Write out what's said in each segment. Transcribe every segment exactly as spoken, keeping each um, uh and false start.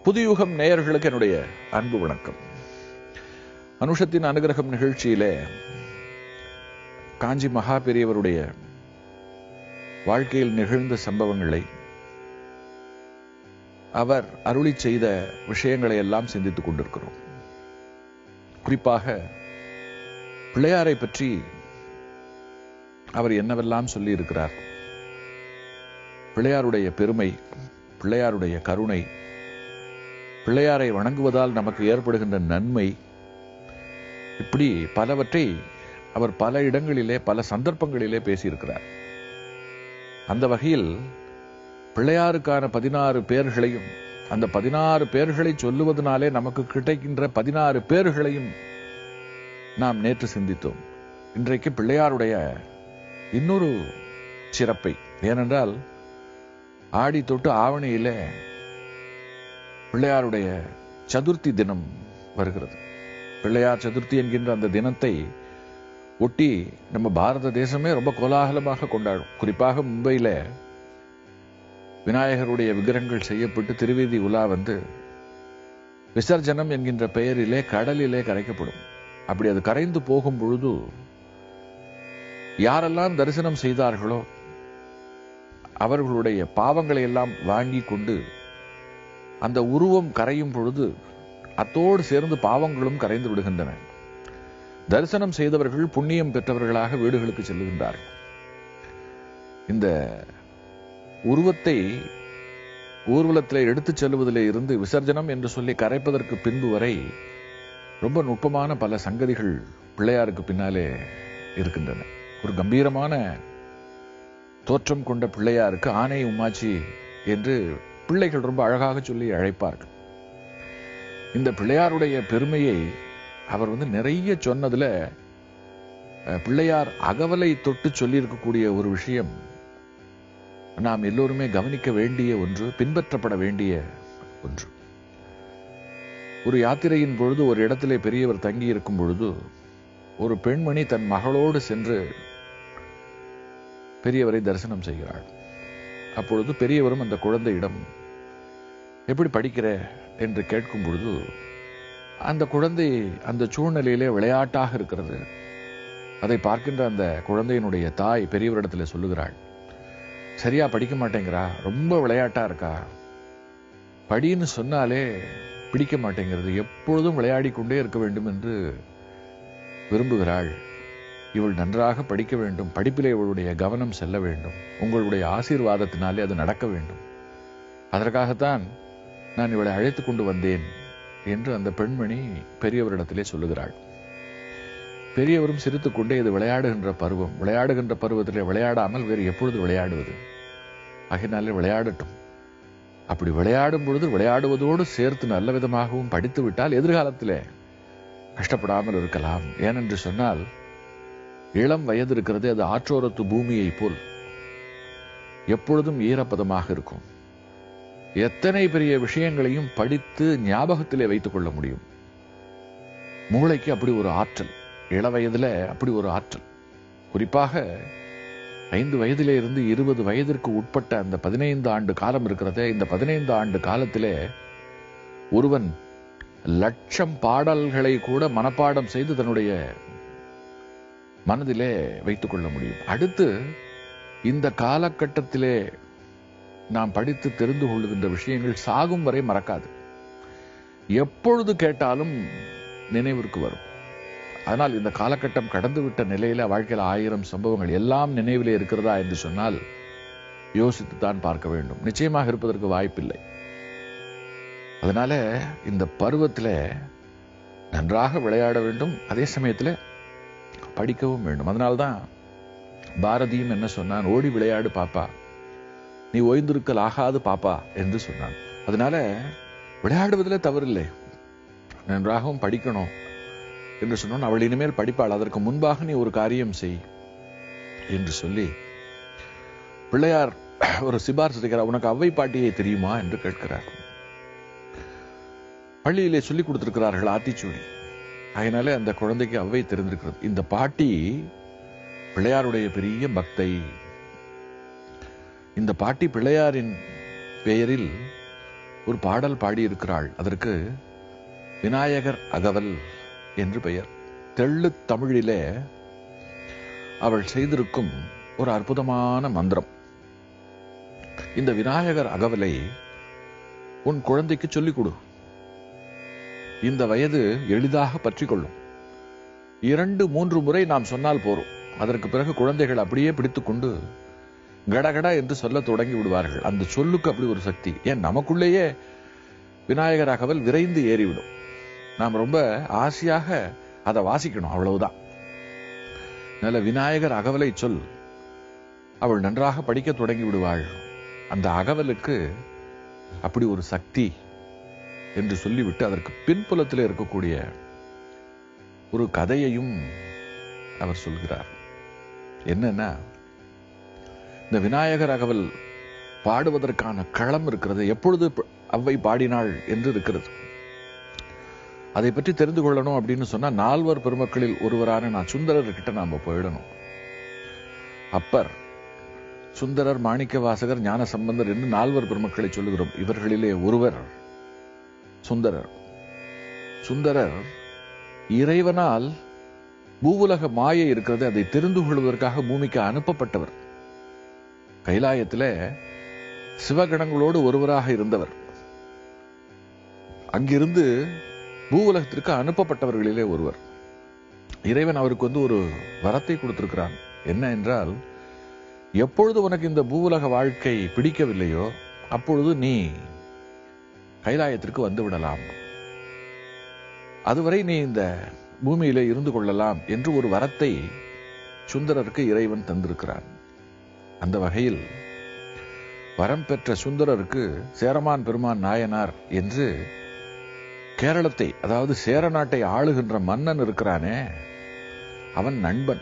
புதுயுகம் நேயர்களுக்கு என்னுடைய அன்பு வணக்கம். அனுஷத்தின் அனுகிரகம் நிகழ்ச்சியிலே காஞ்சி மகா பெரியவருடைய வாழ்க்கையில் நிகழ்ந்த சம்பவங்களை, அவர் அருளி செய்த விஷயங்களை எல்லாம் சிந்தித்துக் கொண்டிருக்கிறோம். குறிப்பாக பிள்ளையாரை பற்றி அவர் என்னவெல்லாம் சொல்லி இருக்கிறார், பிள்ளையாருடைய பெருமை, பிள்ளையாருடைய கருணை, பிள்ளையாரை வணங்குவதால் நமக்கு ஏற்படுகின்ற நன்மை, இப்படி பலவற்றை அவர் பல இடங்களிலே பல சந்தர்ப்பங்களிலே பேசியிருக்கிறார். அந்த வகையில் பிள்ளையாருக்கான பதினாறு பேர்களையும், அந்த பதினாறு பேர்களை சொல்லுவதனாலே நமக்கு கிடைக்கின்ற பதினாறு பேர்களையும் நாம் நேற்று சிந்தித்தோம். இன்றைக்கு பிள்ளையாருடைய இன்னொரு சிறப்பை, ஏனென்றால் ஆடி தொட்டு ஆவணியிலே பிள்ளையாருடைய சதுர்த்தி தினம் வருகிறது. பிள்ளையார் சதுர்த்தி என்கின்ற அந்த தினத்தை ஒட்டி நம்ம பாரத தேசமே ரொம்ப கோலாகலமாக கொண்டாடும். குறிப்பாக மும்பையில விநாயகருடைய விக்கிரகங்கள் செய்யப்பட்டு திருவீதி உலா வந்து விசர்ஜனம் என்கின்ற பெயரிலே கடலிலே கரைக்கப்படும். அப்படி அது கரைந்து போகும் பொழுது யாரெல்லாம் தரிசனம் செய்தார்களோ அவர்களுடைய பாவங்களை எல்லாம் வாங்கி கொண்டு அந்த உருவம் கரையும் பொழுது அத்தோடு சேர்ந்து பாவங்களும் கரைந்து விடுகின்றன. தரிசனம் செய்தவர்கள் புண்ணியம் பெற்றவர்களாக வீடுகளுக்கு செல்லுகின்றார்கள். இந்த உருவத்தை ஊர்வலத்தில் எடுத்துச் செல்வதிலே இருந்து விசர்ஜனம் என்று சொல்லி கரைப்பதற்கு பின்பு வரை ரொம்ப நுட்பமான பல சங்கதிகள் பிள்ளையாருக்கு பின்னாலே இருக்கின்றன. ஒரு கம்பீரமான தோற்றம் கொண்ட பிள்ளையாருக்கு ஆனை உமாச்சி என்று பிள்ளைகள் ரொம்ப அழகாக சொல்லி அழைப்பார்கள். இந்த பிள்ளையாருடைய பெருமையை அவர் வந்து நிறைய சொன்னதுல பிள்ளையார் அகவலை தொட்டு சொல்லி இருக்கக்கூடிய ஒரு விஷயம் நாம் எல்லோருமே கவனிக்க வேண்டிய ஒன்று, பின்பற்றப்பட வேண்டிய ஒன்று. ஒரு யாத்திரையின் பொழுது ஒரு இடத்திலே பெரியவர் தங்கி இருக்கும் பொழுது ஒரு பெண்மணி தன் மகளோடு சென்று பெரியவரை தரிசனம் செய்கிறாள். அப்பொழுது பெரியவரும் அந்த குழந்தையிடம் எப்படி படிக்கிற என்று கேட்கும் பொழுது அந்த குழந்தை அந்த சூழ்நிலையிலே விளையாட்டாக இருக்கிறது. அதை பார்க்கின்ற அந்த குழந்தையினுடைய தாய் பெரியவரிடத்தில் சொல்லுகிறாள், சரியா படிக்க மாட்டேங்கிறா, ரொம்ப விளையாட்டா இருக்கா, படின்னு சொன்னாலே பிடிக்க மாட்டேங்கிறது, எப்பொழுதும் விளையாடி கொண்டே இருக்க வேண்டும் என்று விரும்புகிறாள். இவள் நன்றாக படிக்க வேண்டும், படிப்பிலே இவளுடைய கவனம் செல்ல வேண்டும், உங்களுடைய ஆசீர்வாதத்தினாலே அது நடக்க வேண்டும், அதற்காகத்தான் நான் இவளை அழைத்து கொண்டு வந்தேன் என்று அந்த பெண்மணி பெரியவரிடத்திலே சொல்லுகிறாள். பெரியவரும் சிரித்துக் கொண்டே, இது விளையாடுகின்ற பருவம், விளையாடுகின்ற பருவத்திலே விளையாடாமல் வேறு எப்பொழுது விளையாடுவது, ஆகினாலே விளையாடட்டும், அப்படி விளையாடும் பொழுது விளையாடுவதோடு சேர்த்து நல்ல விதமாகவும் படித்து விட்டால் எதிர்காலத்திலே கஷ்டப்படாமல் இருக்கலாம். ஏனென்று சொன்னால் இளம் வயது இருக்கிறது, அது ஆற்றோரத்து பூமியை போல் எப்பொழுதும் ஈரப்பதமாக இருக்கும். எத்தனை பெரிய விஷயங்களையும் படித்து ஞாபகத்திலே வைத்துக் கொள்ள முடியும். மூளைக்கு அப்படி ஒரு ஆற்றல், இள வயதில அப்படி ஒரு ஆற்றல். குறிப்பாக ஐந்து வயதிலே இருந்து இருபது வயதிற்கு உட்பட்ட அந்த பதினைந்து ஆண்டு காலம் இருக்கிறதே, இந்த பதினைந்து ஆண்டு காலத்திலே ஒருவன் லட்சம் பாடல்களை கூட மனப்பாடம் செய்து தன்னுடைய மனதிலே வைத்துக் கொள்ள முடியும். அடுத்து இந்த காலகட்டத்திலே நாம் படித்து தெரிந்து கொள்ளுகின்ற விஷயங்கள் சாகும் வரை மறக்காது, எப்பொழுது கேட்டாலும் நினைவிற்கு வரும். அதனால் இந்த காலகட்டம் கடந்துவிட்ட நிலையில வாழ்க்கையில் ஆயிரம் சம்பவங்கள் எல்லாம் நினைவிலே இருக்கிறதா என்று சொன்னால் யோசித்து தான் பார்க்க வேண்டும். நிச்சயமாக இருப்பதற்கு வாய்ப்பில்லை. அதனால இந்த பருவத்தில் நன்றாக விளையாட வேண்டும், அதே சமயத்தில் படிக்கவும் வேண்டும். அதனால்தான் பாரதியும் என்ன சொன்னான், ஓடி விளையாடு பாப்பா, நீ ஓய்ந்திருக்கல் ஆகாது பாப்பா என்று சொன்னான். அதனால விளையாடுவதில் தவறில்லை, நன்றாகவும் படிக்கணும் என்று சொன்னான். அவள் இனிமேல் படிப்பாள், அதற்கு முன்பாக நீ ஒரு காரியம் செய் என்று சொல்லி பிள்ளையார் ஒரு சிபாரிசு செய்கிறார். உனக்கு அவ்வை பாட்டியை தெரியுமா என்று கேட்கிறார். பள்ளியிலே சொல்லிக் கொடுத்திருக்கிறார்கள் ஆத்திச்சூடி, அதனாலே அந்த குழந்தைக்கு அவ்வை தெரிந்திருக்கிறது. இந்த பாட்டி பிள்ளையாருடைய பெரிய பக்தை. இந்த பாட்டி பிள்ளையாரின் பெயரில் ஒரு பாடல் பாடியிருக்கிறாள். அதற்கு விநாயகர் அகவல் என்று பெயர். தெள்ளு தமிழிலே அவள் செய்திருக்கும் ஒரு அற்புதமான மந்திரம். இந்த விநாயகர் அகவலை உன் குழந்தைக்கு சொல்லிக் கொடு. இந்த வயது எளிதாக பற்றி கொள்ளும். இரண்டு மூன்று முறை நாம் சொன்னால் போரும். அதற்கு பிறகு குழந்தைகள் அப்படியே பிடித்துக் கொண்டு கடகட என்று சொல்ல தொடங்கி விடுவார்கள். அந்த சொல்லுக்கு அப்படி ஒரு சக்தி. ஏன் நமக்குள்ளேயே விநாயகர் அகவல் விரைந்து ஏறிவிடும். நாம் ரொம்ப ஆசையாக அதை வாசிக்கணும், அவ்வளவுதான். நல்ல விநாயகர் அகவலை சொல், அவள் நன்றாக படிக்க தொடங்கி விடுவாள். அந்த அகவலுக்கு அப்படி ஒரு சக்தி என்று சொல்லிவிட்டு அதற்கு பின்புலத்தில் இருக்கக்கூடிய ஒரு கதையையும் அவர் சொல்கிறார். என்னன்னா, இந்த விநாயகர் அகவல் பாடுவதற்கான களம் இருக்கிறது. எப்பொழுது அவ்வை பாடினாள் என்று இருக்கிறது. அதை பற்றி தெரிந்து கொள்ளணும் அப்படின்னு சொன்னா நால்வர் பெருமக்களில் ஒருவரான நான் சுந்தரர்கிட்ட நாம போயிடணும். அப்பர், சுந்தரர், மாணிக்க வாசகர், ஞான சம்பந்தர் என்று நால்வர் பெருமக்களை சொல்லுகிறோம். இவர்களிலே ஒருவர் சுந்தரர். சுந்தரர் இறைவனால் பூவுலக மாயை இருக்கிறது, அதை தெரிந்து கொள்வதற்காக பூமிக்கு அனுப்பப்பட்டவர். கைலாயத்திலே சிவகணங்களோடு ஒருவராக இருந்தவர். அங்கிருந்து பூவுலகத்திற்கு அனுப்பப்பட்டவர்களிலே ஒருவர். இறைவன் அவருக்கு வந்து ஒரு வரத்தை கொடுத்திருக்கிறான். என்ன என்றால், எப்பொழுது உனக்கு இந்த பூவுலக வாழ்க்கை பிடிக்கவில்லையோ அப்பொழுது நீ கைலாயத்திற்கு வந்து விடலாம், அதுவரை நீ இந்த பூமியிலே இருந்து கொள்ளலாம் என்று ஒரு வரத்தை சுந்தரருக்கு இறைவன் தந்திருக்கிறான். அந்த வகையில் வரம் பெற்ற சுந்தரருக்கு சேரமான் பெருமான் நாயனார் என்று கேரளத்தை, அதாவது சேர நாட்டை ஆளுகின்ற மன்னன் இருக்கிறானே, அவன் நண்பன்.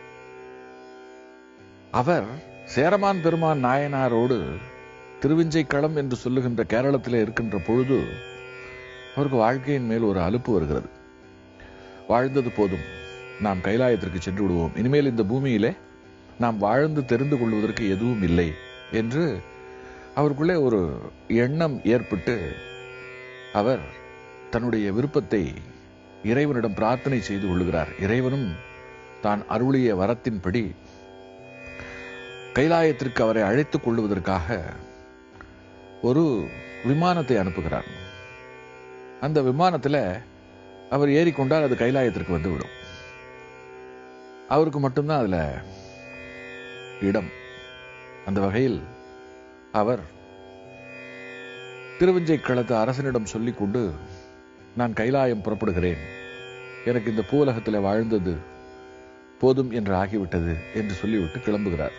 அவர் சேரமான் பெருமான் நாயனாரோடு திருவிஞ்சைக்களம் என்று சொல்லுகின்ற கேரளத்திலே இருக்கின்ற பொழுது அவருக்கு வாழ்க்கையின் மேல் ஒரு அலுப்பு வருகிறது. வாழ்ந்தது போதும், நாம் கைலாயத்திற்கு சென்று விடுவோம், இனிமேல் இந்த பூமியிலே நாம் வாழ்ந்து தெரிந்து கொள்வதற்கு எதுவும் இல்லை என்று அவருக்குள்ளே ஒரு எண்ணம் ஏற்பட்டு அவர் தன்னுடைய விருப்பத்தை இறைவனிடம் பிரார்த்தனை செய்து கொள்ளுகிறார். இறைவனும் தான் அருளிய வரத்தின்படி கைலாயத்திற்கு அவரை அழைத்துக் கொள்வதற்காக ஒரு விமானத்தை அனுப்புகிறார். அந்த விமானத்தில் அவர் ஏறிக்கொண்டால் அது கைலாயத்திற்கு வந்துவிடும். அவருக்கு மட்டும்தான் அதுல இடம். அந்த வகையில் அவர் திருவஞ்சைக்களத்து அரசனிடம் சொல்லிக் கொண்டு, நான் கைலாயம் புறப்படுகிறேன், எனக்கு இந்த பூலகத்தில் வாழ்ந்தது போதும் என்று ஆகிவிட்டது என்று சொல்லிவிட்டு கிளம்புகிறார்.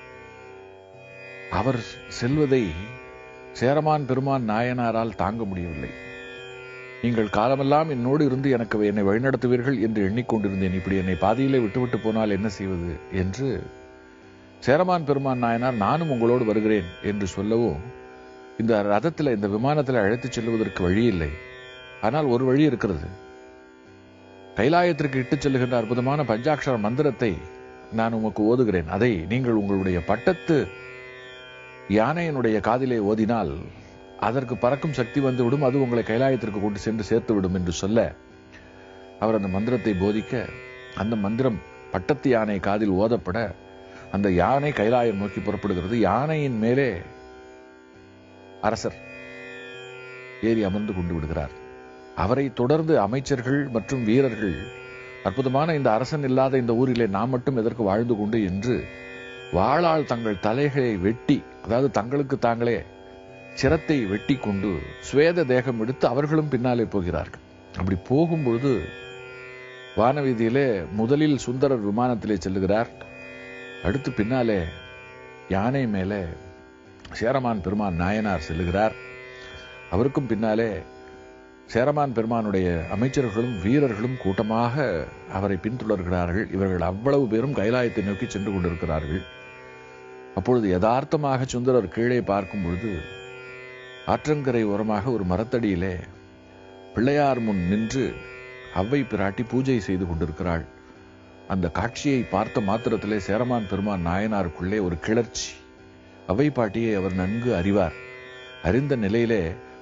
அவர் செல்வதை சேரமான் பெருமான் நாயனாரால் தாங்க முடியவில்லை. நீங்கள் காலமெல்லாம் என்னோடு இருந்து எனக்கு என்னை வழிநடத்துவீர்கள் என்று எண்ணிக்கொண்டிருந்தேன், இப்படி என்னை பாதியிலே விட்டுவிட்டு போனால் என்ன செய்வது என்று சேரமான் பெருமான் நாயனார் நானும் உங்களோடு வருகிறேன் என்று சொல்லவும், இந்த ரதத்தில், இந்த விமானத்தில் அழைத்துச் செல்வதற்கு வழி இல்லை. ஆனால் ஒரு வழி இருக்கிறது. கைலாயத்திற்கு இட்டுச் செல்லுகின்ற அற்புதமான பஞ்சாட்சர மந்திரத்தை நான் உமக்கு ஓதுகிறேன். அதை நீங்கள் உங்களுடைய பட்டத்து யானையினுடைய காதிலே ஓதினால் அதற்கு பறக்கும் சக்தி வந்துவிடும், அது உங்களை கைலாயத்திற்கு கொண்டு சென்று சேர்த்து விடும் என்று சொல்ல, அவர் அந்த மந்திரத்தை போதிக்க, அந்த மந்திரம் பட்டத்து யானை காதில் ஓதப்பட அந்த யானை கைலாயம் நோக்கி புறப்படுகிறது. யானையின் மேலே அரசர் ஏறி அமர்ந்து கொண்டு விடுகிறார். அவரை தொடர்ந்து அமைச்சர்கள் மற்றும் வீரர்கள், அற்புதமான இந்த அரசன் இல்லாத இந்த ஊரிலே நாம் மட்டும் எதற்கு வாழ்ந்து கொண்டு என்று வாளால் தங்கள் தலைகளை வெட்டி, அதாவது தங்களுக்கு தாங்களே சிரத்தை வெட்டி கொண்டு சுவேத தேகம் எடுத்து அவர்களும் பின்னாலே போகிறார்கள். அப்படி போகும்பொழுது வானவீதியிலே முதலில் சுந்தரர் விமானத்திலே செல்லுகிறார். அடுத்து பின்னாலே யானை மேலே சேரமான் பெருமான் நாயனார் செல்லுகிறார். அவருக்கும் பின்னாலே சேரமான் பெருமானுடைய அமைச்சர்களும் வீரர்களும் கூட்டமாக அவரை பின்தொடர்கிறார்கள். இவர்கள் அவ்வளவு பேரும் கைலாயத்தை நோக்கி சென்று கொண்டிருக்கிறார்கள். அப்பொழுது யதார்த்தமாக சுந்தரர் கீழே பார்க்கும் பொழுது ஆற்றங்கரை ஓரமாக ஒரு மரத்தடியிலே பிள்ளையார் முன் நின்று அவ்வை பிராட்டி பூஜை செய்து கொண்டிருக்கிறாள். அந்த காட்சியை பார்த்த மாத்திரத்திலே சேரமான் பெருமான் நாயனாருக்குள்ளே ஒரு கிளர்ச்சி. அவ்வை பாட்டியை அவர் நன்கு அறிவார். அறிந்த நிலையிலே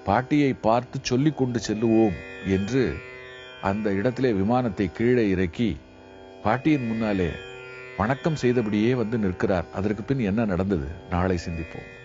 பாட்டியை பார்த்து சொல்லிக் கொண்டு செல்லுவோம் என்று அந்த இடத்திலே விமானத்தை கீழே இறக்கி பாட்டியின் முன்னாலே வணக்கம் செய்தபடியே வந்து நிற்கிறார். அதற்கு பின் என்ன நடந்தது? நாளை சிந்திப்போம்.